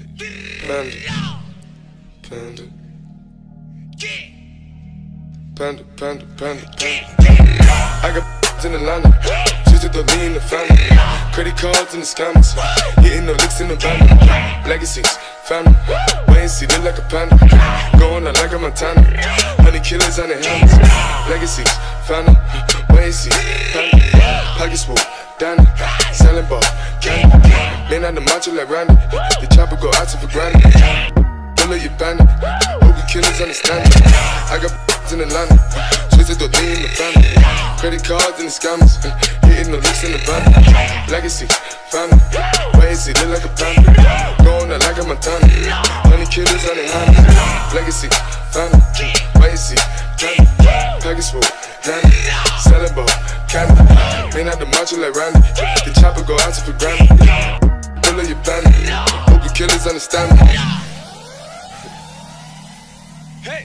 Panda, panda, panda, panda, panda, panda. I got in Atlanta, just to lean the family. Credit cards in the scammers, hitting no licks in the van. Legacies, family, wait and see, look like a panda. Going out like a Montana, honey killers on their hands. Legacies, family, wait and see, panda. Pockets full, Danny, selling ball, candy. Man on the macho like Randy, the chopper go out to for granted. Pull up your bandit, hope the killers understand it. I got in Atlanta, twisted the lean in the family. Credit cards and the scammers, hitting the licks in the van. Legacy, family, wait and see, look like a panda. Going out like a Montana, honey killers on their hands. Legacy, family, wait and see, panda. Pockets full, Danny, selling ball, candy. Man out the macho like Randy, the chopper go out to for granted. Pull up your bandit, hope the killers understand me. Hey.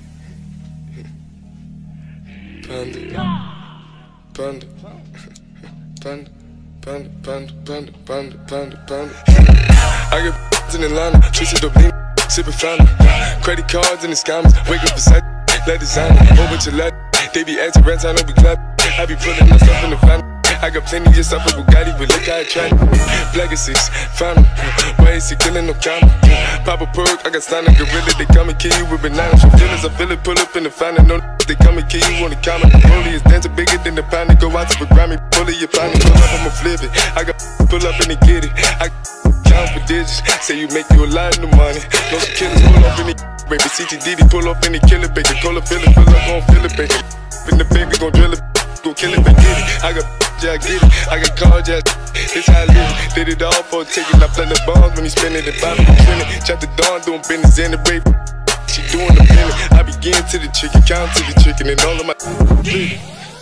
Panda, panda, panda, panda, panda, panda, panda, panda, panda. I got in Atlanta, twisted up lean, sipping fountain. Credit cards and the scammers, wake up beside, let designer, whole bunch of lad. They be acting rats, I know we clap. I be pulling my stuff in the family. I got plenty of stuff with Bugatti, but look how I tried it. Legacies, family, why is he killing no camera? Pop a perk, I got signed a gorilla, they come and kill you with bananas. From feelings, I feel it, pull up in the family, no they come and kill you on the camera. Rollie is dancing bigger than the pound, go out to the Grammy. Pull it, your pound, pull up, I'ma flip it. I got pull up and they get it. I count for digits, say you make you a lot of money. No killers, pull up in the baby. CTD, pull up in the killer, baby. Call up, fill it, pull up, gon' fill it, baby. In the baby, gon' drill it, gon' kill it, baby. Get it. I got yeah, I get it. I got cards, yeah, it's how I live. Did it all for a ticket. I play the bombs when he spinning it, Bobby spinning. Chop the dawn, doing business in the rape. She doing the billing. I begin to the chicken, count to the chicken, and all of my panda,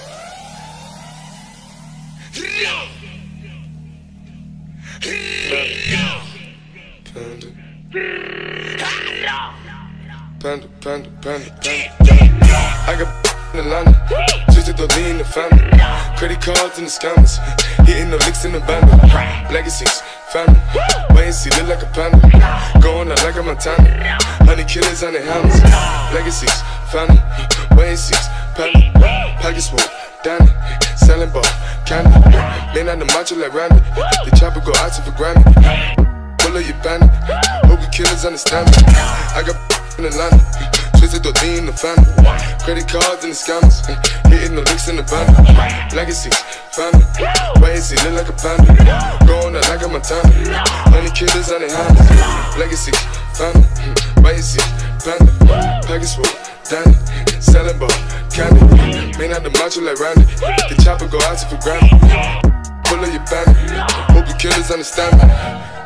panda, panda, panda, panda. I got in Atlanta, twisted the lean in the family. Credit cards and the scammers, hitting the licks in the van. Legacies, family, wait and see, look like a panda. Going out like a Montana, honey killers on their hands. Legacies, family, wait and see, panda. Pockets full, Danny, selling ball, candy. Man on the macho like Randy, the chopper go out to for granted. Pull up your bandit, hope the killers understand me. I got in Atlanta, twisted the lean in the family. Credit cards and the scammers, hitting the licks in the van. Legacies, family, wait and see, look like a panda. Going out like a Montana, honey killers on their hands. Legacies, family, wait and see, panda. Pockets full, Danny, selling ball, candy. Man out the macho like Randy, the chopper go out to for granted. Pull up your bandit, hope the killers understand me.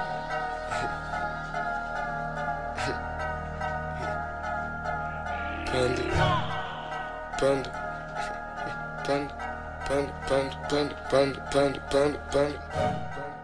Panda, panda, panda, panda, panda, panda, panda, panda, panda, panda.